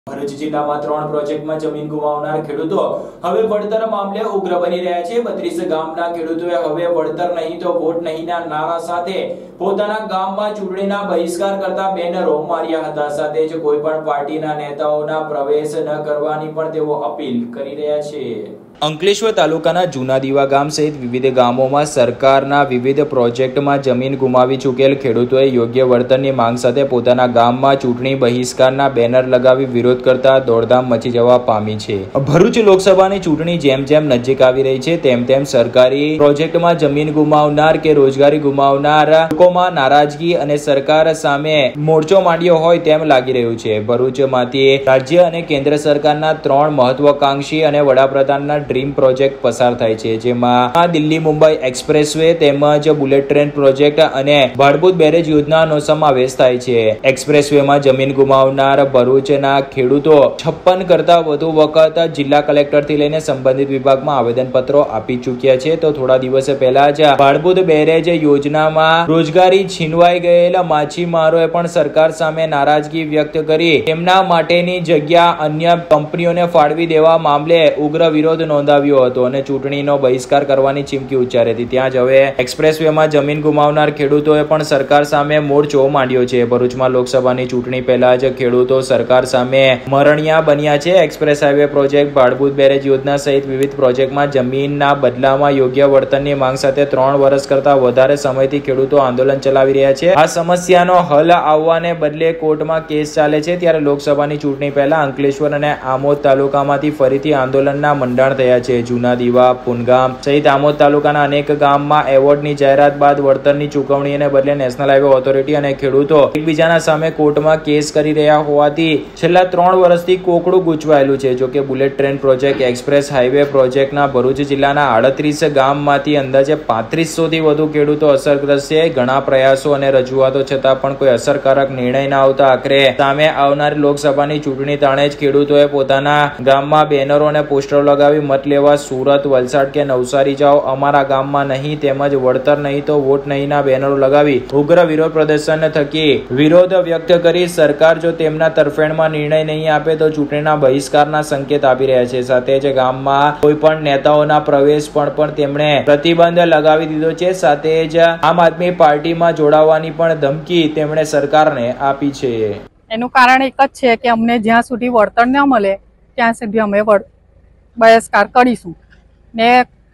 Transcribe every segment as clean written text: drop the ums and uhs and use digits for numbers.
ભરૂચ જિલ્લામાં 3 પ્રોજેક્ટમાં જમીન ગુમાવનાર ખેડૂતો હવે વળતર મામલે ઉગ્ર બની રહ્યા છે। 32 ગામના ખેડૂતોએ હવે વળતર નહીં તો વોટ નહીંના નારા સાથે પોતાના ગામમાં ચૂંટણીના બહિષ્કાર કરતા બેનરો માર્યા હતા। સાથે જ કોઈ પણ પાર્ટીના નેતાઓના પ્રવેશ ન કરવાની પણ તેઓ અપીલ કરી રહ્યા છે। અંકલેશ્વર તાલુકાના જૂના દીવા ગામ સહિત વિવિધ ગામોમાં સરકારના વિવિધ પ્રોજેક્ટમાં જમીન ગુમાવી ચૂકેલ ખેડૂતોએ યોગ્ય વળતરની માંગ સાથે પોતાના ગામમાં ચૂંટણી બહિષ્કારના બેનર લગાવી વિરોધ કરતા દોડધામ મચી જવા પામી છે। ભરૂચ લોકસભાની ચૂંટણી જેમ જેમ નજીક આવી રહી છે તેમ તેમ સરકારી પ્રોજેક્ટમાં જમીન ગુમાવનાર કે રોજગારી ગુમાવનાર લોકોમાં નારાજગી અને સરકાર સામે મોરચો માંડ્યો હોય તેમ લાગી રહ્યું છે। ભરૂચમાંથી રાજ્ય અને કેન્દ્ર સરકારના 3 મહત્વાકાંક્ષી અને વડાપ્રધાનના ડ્રીમ પ્રોજેક્ટ પસાર થાય છે, જેમાં દિલ્હી મુંબઈ એક્સપ્રેસવે તેમજ બુલેટ ટ્રેન પ્રોજેક્ટ અને ભાડભૂત બેરેજ યોજનાનો સમાવેશ થાય છે। એક્સપ્રેસવેમાં જમીન ગુમાવનાર ભરૂચના ખેડૂતો 56 કરતા વધુ વખત જિલ્લા કલેક્ટરથી લઈને સંબંધિત વિભાગમાં આવેદનપત્રો આપી ચૂક્યા છે। તો થોડા દિવસ પહેલા જ ભાડભૂત બેરેજ યોજનામાં રોજગારી છીનવાઈ ગયેલા માછીમારોએ પણ સરકાર સામે નારાજગી વ્યક્ત કરી તેમના માટેની જગ્યા અન્ય કંપનીઓને ફાળવી દેવા મામલે ઉગ્ર વિરોધ નોંધાવ્યો હતો અને ચૂંટણીનો બહિષ્કાર કરવાની ચીમકી ઉચ્ચારી હતી। ત્યાં જ હવે એક્સપ્રેસવેમાં જમીન ગુમાવનાર ખેડૂતોએ પણ સરકાર સામે મોરચો માંડ્યો છે। ભરૂચમાં લોકસભાની ચૂંટણી પહેલા જ ખેડૂતો સરકાર સામે મરણિયા બન્યા છે। Express highway project, Bhadbhut barrage યોજના સહિત વિવિધ પ્રોજેક્ટમાં જમીનના બદલામાં યોગ્ય વળતરની માંગ સાથે 3 વર્ષ કરતા વધારે સમયથી ખેડૂતો આંદોલન ચલાવી રહ્યા છે। આ સમસ્યાનો હલ આવવાને બદલે કોર્ટમાં કેસ ચાલે છે। ત્યારે લોકસભાની ચૂંટણી પહેલા અંકલેશ્વર અને આમોદ તાલુકામાંથી ફરીથી આંદોલનના મંડાણ થયા છે। જૂના દીવા, પુનગામ સહિત આમોદ તાલુકાના અનેક ગામમાં એવોર્ડની જાહેરાત બાદ વળતરની ચૂકવણીને બદલે નેશનલ હાઈવે ઓથોરિટી અને ખેડૂતો એકબીજાના સામે કોર્ટમાં કેસ કરી રહ્યા હોવાથી છેલ્લા 3 વર્ષથી કોકડું ગૂંચવાયેલું છે। જો કે bullet train project, express highway પ્રોજેક્ટના ભરૂચ જિલ્લાના 38 ગામમાંથી અંદાજે 3500થી વધુ ખેડૂતો અસરગ્રસ્ત છે। ઘણા પ્રયાસો અને રજૂઆતો છતાં પણ કોઈ અસરકારક નિર્ણય ન આવતા આખરે સામે આવનારી લોકસભાની ચૂંટણી તાણે જ ખેડૂતોએ પોતાના ગામમાં બેનરો અને પોસ્ટરો લગાવી મત લેવા સુરત, વલસાડ કે નવસારી જાઓ, અમારા ગામમાં નહીં, તેમજ વળતર નહીં તો વોટ નહીંના બેનરો લગાવી ઉગ્ર વિરોધ પ્રદર્શન થકી વિરોધ વ્યક્ત કરી સરકાર જો તેમના તરફેણમાં નિર્ણય નહીં આપે તો ચૂંટણીના બહિષ્કારના સંકેત આપી રહ્યા છે। સાથે જ ગામમાં કોઈ પણ નેતાઓના પ્રવેશ પણ તેમણે પ્રતિબંધ લગાવી દીધો છે। સાથે જ આમ આદમી પાર્ટીમાં જોડાવાની પણ ધમકી તેમણે સરકારને આપી છે। એનું કારણ એક જ છે કે અમને જ્યાં સુધી વળતર ન મળે ત્યાં સુધી અમે બહિષ્કાર કરીશું ને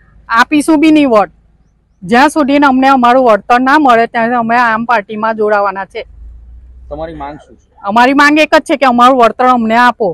આપીશું બી નહીં વોટ। જ્યાં સુધી અમને અમારું વળતર ના મળે ત્યાં અમે આમ પાર્ટીમાં જોડાવાના છે। તમારી માંગ શું છે? અમારી માંગ એક જ છે કે અમારું વળતર અમને આપો।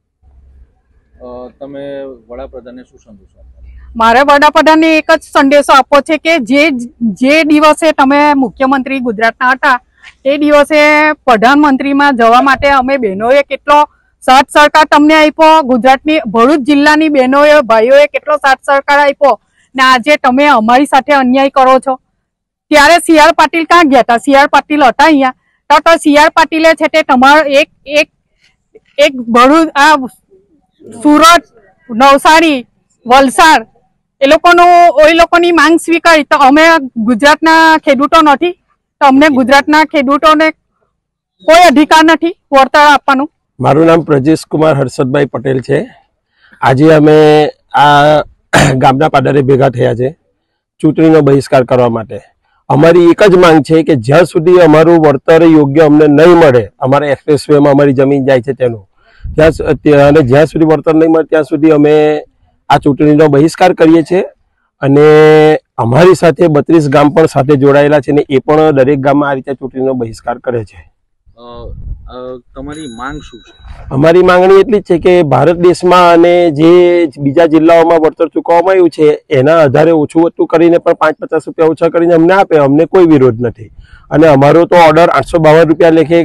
તમે વડાપ્રધાનને શું સંદેશો આપો? મારે વડાપ્રધાનને એક જ સંદેશો આપવો છે કે જે દિવસે તમે મુખ્યમંત્રી ગુજરાતના હતા તે દિવસે પ્રધાનમંત્રીમાં જવા માટે અમે બહેનોએ કેટલો સાથ સહકાર તમને આપ્યો, ગુજરાતની ભરૂચ જિલ્લાની બહેનોએ ભાઈઓએ કેટલો સાથ સહકાર આપ્યો ને આજે તમે અમારી સાથે અન્યાય કરો છો। ત્યારે CR પાટીલ ક્યાં ગયા હતા? CR પાટીલ હતા અહીંયા તો CR પાટીલે છે તે તમારો એક ભરૂચ, આ સુરત, નવસારી, વલસાડ એ લોકોની માંગ સ્વીકારી તો અમે ગુજરાતના ખેડૂતો નથી તો અમને ગુજરાતના ખેડૂતોને કોઈ અધિકાર નથી વળતર આપવાનું। મારું નામ પ્રજેશ કુમાર હર્ષદભાઈ પટેલ છે। આજે અમે આ ગામના પાદરે ભેગા થયા છે ચૂંટણીનો બહિષ્કાર કરવા માટે। અમારી એક જ માંગ છે કે જ્યાં સુધી અમારું વળતર યોગ્ય અમને નહીં મળે, અમારા એક્સપ્રેસવેમાં અમારી જમીન જાય છે તેનું અને જ્યાં સુધી વળતર નહીં મળે ત્યાં સુધી અમે આ ચૂંટણીનો બહિષ્કાર કરીએ છીએ। અને અમારી સાથે 32 ગામ પણ સાથે જોડાયેલા છે ને એ પણ દરેક ગામમાં આ રીતે ચૂંટણીનો બહિષ્કાર કરે છે। તમારી માંગ શું છે? અમારી માંગણી એટલી જ છે કે ભારત દેશમાં અને જે બીજા જિલ્લાઓમાં વળતર ચૂકવવામાં આવ્યું છે એના આધારે ઓછું વધતું કરીને પણ 5-50 રૂપિયા ઓછા કરીને અમને આપે, અમને કોઈ વિરોધ નથી। અને અમારો તો ઓર્ડર 852 રૂપિયા લેખે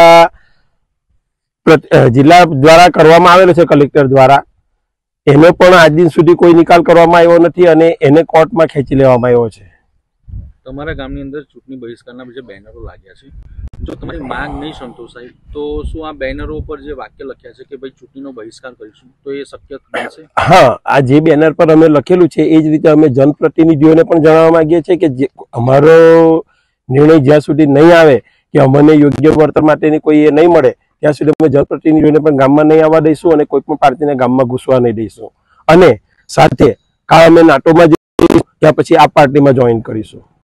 જિલ્લા દ્વારા કરવામાં આવેલો છે કલેક્ટર દ્વારા, એનો પણ આજ દિન સુધી કોઈ નિકાલ કરવામાં આવ્યો નથી અને એને કોર્ટમાં ખેંચી લેવામાં આવ્યો છે। તમારા ગામની અંદર ચૂંટણી બહિષ્કારના જે બેનરો લાગ્યા છે, જો તમારી માંગ નહીં સંતોષાય તો શું આ બેનરો ઉપર જે વાક્ય લખ્યા છે કે ભાઈ ચૂંટણીનો બહિષ્કાર કરીશું તો એ શક્ય બનશે? હા, આ જે બેનર પર અમે લખેલું છે એ જ રીતે અમે જનપ્રતિનિધિઓને પણ જણાવવા માંગીએ છીએ કે અમારો નિર્ણય જ્યાં સુધી નહીં આવે કે અમને યોગ્ય વળતર માટેની કોઈ એ નહીં મળે ત્યાં સુધી અમે જનપ્રતિનિધિઓને પણ ગામમાં નહીં આવવા દઈશું અને કોઈ પણ પાર્ટીને ગામમાં ઘૂસવા નહીં દઈશું. અને સાથે કાલ અમે નાટોમાં જઈશું, ત્યાં પછી આ પાર્ટીમાં જોઈન કરીશું.